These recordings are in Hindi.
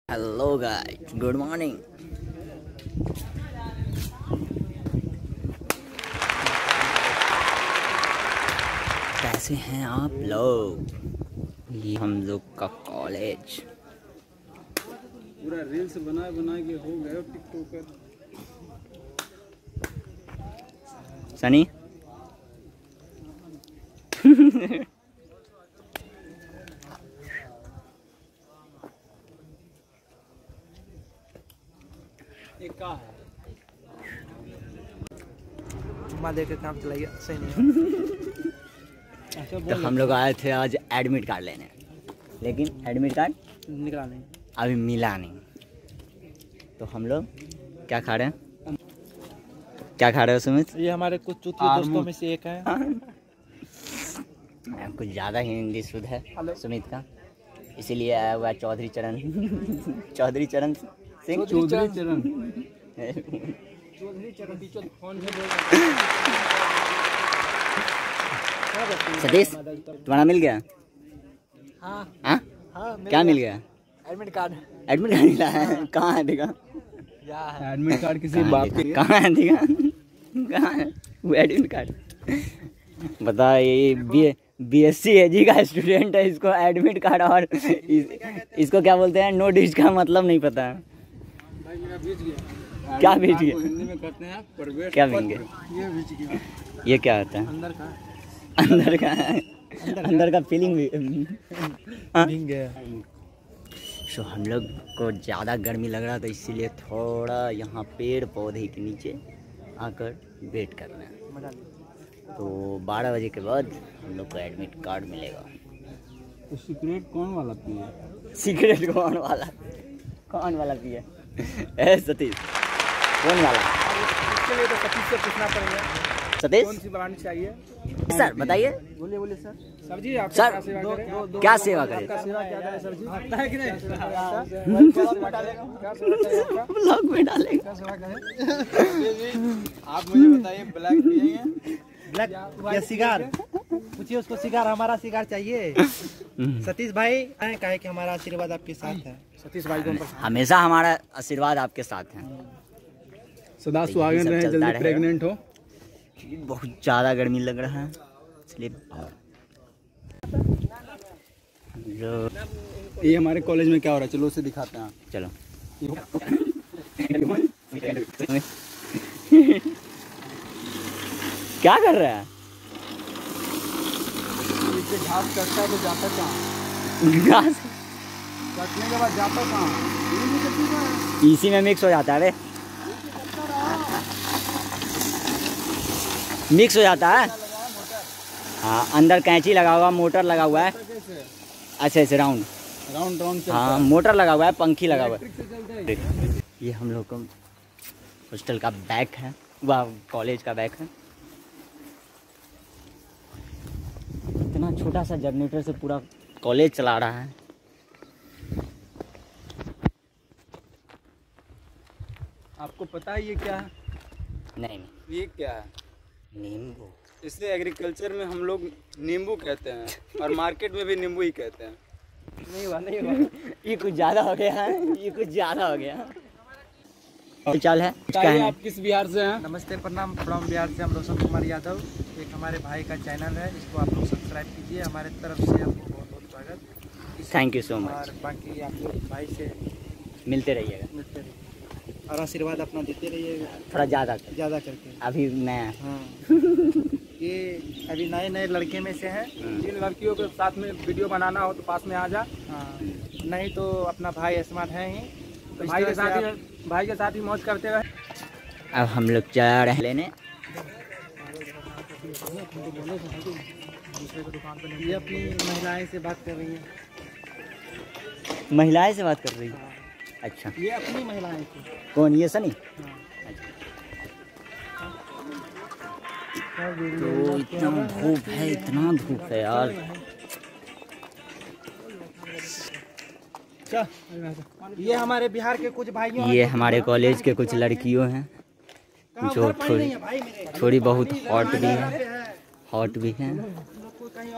Hello guys, good morning. कैसे हैं आप लोग? ये हम लोग का कॉलेज पूरा रील्स बना के हो गए टिकटॉकर। सनी एक का है चुम्मा दे के काम चलाइए, सही नहीं। तो हम लोग आए थे आज एडमिट कार्ड लेने, लेकिन एडमिट कार्ड निकला नहीं। अभी मिला नहीं। तो हम लोग क्या खा रहे हैं? क्या खा रहे हो सुमित? ये हमारे कुछ चुतिया दोस्तों में से एक है। कुछ ज़्यादा ही हिंदी शुद्ध है सुमित का, इसीलिए आया हुआ चौधरी चरण चौधरी चरण सिंह। चौधरी चरण सतीश, तुम्हारा मिल गया? हाँ हाँ? हाँ, क्या मिल गया? Admit card. एडमिट कार्ड मिला है? कहाँ है? दिखा। एडमिट कार्ड किसी बाप के। कहाँ है? दिखा। कहाँ है वो एडमिट कार्ड? बता, ये बीएससी एजी का स्टूडेंट है, इसको एडमिट कार्ड और इसको क्या बोलते हैं, नो डिज का मतलब नहीं पता है। भाई मेरा बीच गया। क्या बीच गया? हिंदी में कहते हैं प्रवेश क्या बीच गया? ये बीच गया। ये क्या होता है? अंदर का अंदर का फीलिंग भी भीग गया। सो हम लोग को ज़्यादा गर्मी लग रहा था, इसीलिए थोड़ा यहाँ पेड़ पौधे के नीचे आकर वेट करना है। तो 12 बजे के बाद हम लोग को एडमिट कार्ड मिलेगा। तो सिगरेट कौन वाला पिए? सिगरेट कौन वाला पिए? ए सतीश, कौन वाला? इसके लिए तो सतीश से पूछना पड़ेगा सतीश कौन सी बनानी चाहिए। सर बताइए। बोलिए सर। सर जी आप सर, क्या सेवा करें? सेवा क्या करें सर जी? आता है कि नहीं? ब्लॉग में डालेगा। आप मुझे बताइए, ब्लैक पिएंगे? ब्लैक या सिगार? पूछिए उसको, सिगार, हमारा सिगार चाहिए। सतीश भाई कहे कि हमारा आशीर्वाद आपके साथ है। सतीश भाई को हमेशा हमारा आशीर्वाद आपके साथ है। सदा तो सुहागन यही सब रहे, चलता जल्दी रहेगा। प्रेग्नेंट हो। बहुत ज़्यादा गर्मी लग रहा है, इसलिए ये हमारे कॉलेज में क्या हो रहा है, चलो उसे दिखाते हैं। चलो। क्या कर रहा है? इससे घास कटता है तो जाता कहाँ? घास कटने के बाद जाता कहाँ? इसी में मिक्स हो जाता है। मिक्स हो जाता है। हाँ, अंदर कैंची लगा हुआ, मोटर लगा हुआ है। अच्छा ऐसे राउंड हाँ, मोटर लगा हुआ है, पंखी लगा हुआ है। ये हम लोग को हॉस्टल का बैग है, वह कॉलेज का बैग है। इतना छोटा सा जनरेटर से पूरा कॉलेज चला रहा है। आपको पता है ये क्या है? नहीं, ये क्या है? नींबू। इसे एग्रीकल्चर में हम लोग नींबू कहते हैं और मार्केट में भी नींबू ही कहते हैं। नहीं हुआ। ये कुछ ज़्यादा हो गया है, क्या चाल है? बताइए आप किस बिहार से हैं? नमस्ते, प्रणाम। फ्रॉम बिहार से हम रोशन कुमार यादव। एक हमारे भाई का चैनल है, इसको आप लोग सब्सक्राइब कीजिए। हमारे तरफ से आपको बहुत बहुत स्वागत। Thank you so much. और बाकी आप लोग भाई से मिलते रहिएगा, मिलते रहिए और आशीर्वाद अपना देते रहिएगा, थोड़ा ज़्यादा करके। अभी नया। हाँ ये अभी नए लड़के में से हैं। जिन लड़कियों के साथ में वीडियो बनाना हो तो पास में आ जा। हाँ, नहीं तो अपना भाई स्मार्ट है ही, तो भाई के साथ ही मौज करते हुए। अब हम लोग जा रहे हैं लेने। ये अपनी महिलाएं से बात कर रही हैं। महिलाएं से बात कर रही है? अच्छा, ये अपनी महिलाएं थी। कौन? ये सनी? हाँ। तो इतना धूप है यार। ये हमारे बिहार के कुछ भाइयों, ये हमारे कॉलेज के कुछ लड़कियों हैं जो थोड़ी बहुत हॉट भी हैं।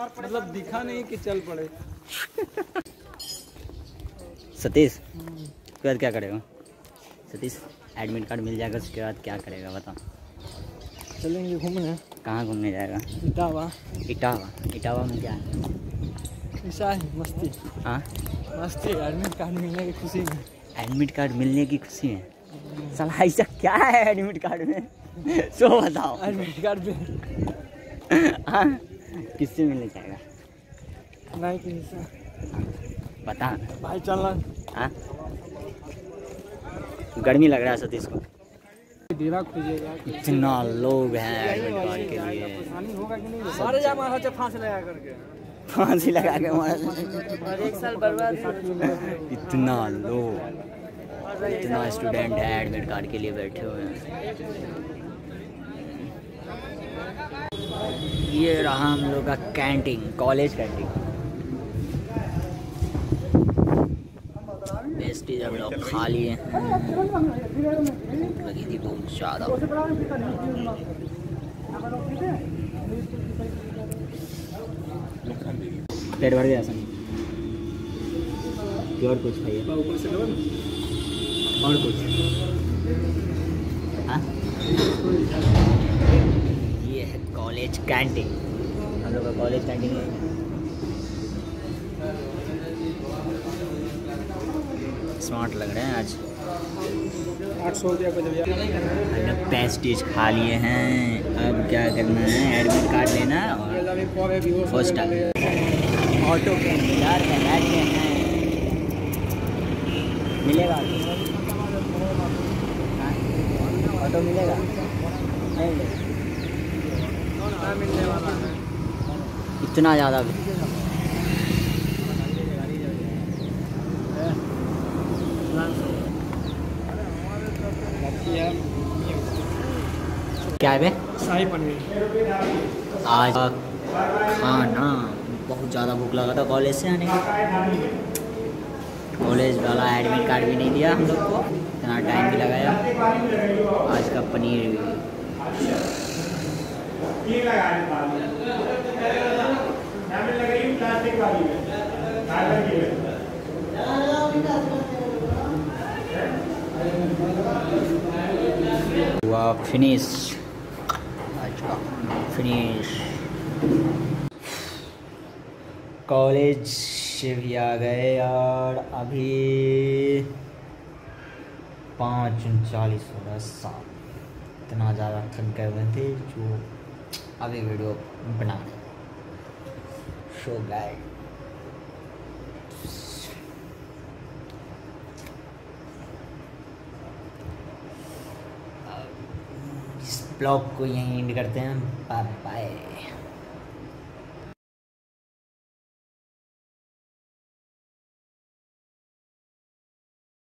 मतलब दिखा नहीं कि चल पड़े। सतीश, उसके बाद क्या करेगा सतीश? एडमिट कार्ड मिल जाएगा उसके बाद क्या करेगा बता? चलेंगे घूमने। कहाँ घूमने जाएगा? इटावा। इटावा? इटावा में क्या है? ऐसा है मस्ती। हाँ मस्ती, एडमिट कार्ड मिलने की खुशी में। एडमिट कार्ड मिलने की खुशी है? साला ऐसा क्या है एडमिट कार्ड में? सो बताओ। एडमिट कार्ड पे हाँ किससे मिलने जाएगा? नहीं किसी से। बता भाई चलना। हाँ गर्मी लग रहा है सतीश को। डेरा खोजिएगा। इतना लोग हैं एडमिट कार्ड के लिए। होगा कि नहीं? सारे जा मारा जब फांसी लगा करके। फांसी लगा के मारा। और 1 साल बर्बाद। इतना लोग, इतना स्टूडेंट है एडमिट कार्ड के लिए बैठे हुए हैं। ये रहा हम लोग का कैंटीन, कॉलेज कैंटीन। वेस्टेज हम लोग खा लिए, भूख लगी थी बहुत ज़्यादा। पेट भर गया सनी? और कुछ खाइए और कुछ। हाँ ये है कॉलेज कैंटीन, हम लोग का कॉलेज कैंटीन है। स्मार्ट लग रहे हैं आज। 800 रुपया को जब हम लोग पेस्टीज खा लिए हैं। अब क्या करना है? एडमिट कार्ड लेना है और हॉस्टल ऑटो के इंतजार में बैठे हैं। मिलेगा ऑटो? मिलेगा नहीं? मिलने वाला है। इतना ज़्यादा भी? क्या है बे? शाही पनीर। आज खाना बहुत ज़्यादा भूख लगा था कॉलेज से आने के। कॉलेज वाला एडमिट कार्ड भी नहीं दिया हम लोग को, इतना टाइम भी लगाया। आज का पनीर भी हुआ फिनिश। आज का फिनिश। कॉलेज से भी आ गए यार। अभी 5:39 हो रहा, 7। इतना ज़्यादा थक गए हुए थे जो अभी वीडियो बना रहे। शो गाइड इस ब्लॉग को यहीं एंड करते हैं। Bye bye.